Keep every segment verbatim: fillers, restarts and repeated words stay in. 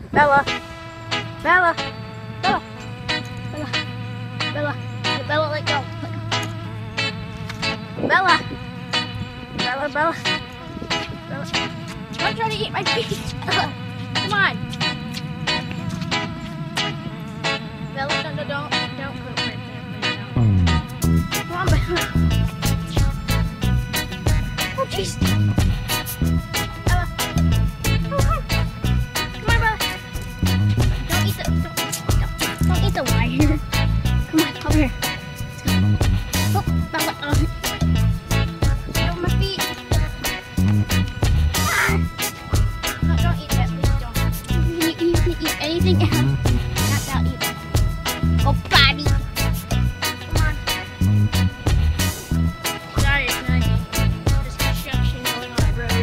Bella. Bella. Bella. Bella. Bella. Bella, let go. Let go. Bella. Bella, Bella. Bella. Don't try to eat my feet. Bella. Come on. Bella, don't, don't, don't poop right there, please. Don't. Come on, Bella. Oh, jeez. Bella. Oh, come on. Come on, Bella. Don't eat the, don't, don't, don't eat the wire. Come on, over here. Let's go. Oh, Bella. Oh. Get over my feet. Ah. No, don't eat that, please. Don't. You, you can eat anything else. Not that either. Oh, Bobby. Come on. Sorry, it's not just construction going on the road.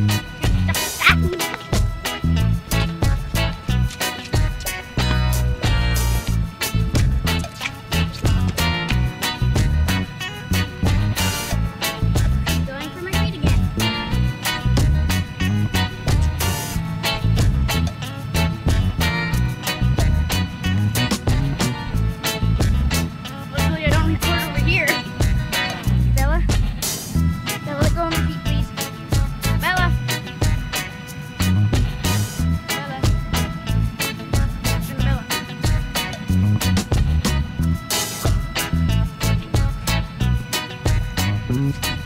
Going for my feet again. Luckily, I don't record over here. Bella? Bella, let go of my feet, please. Bella? Bella? And Bella.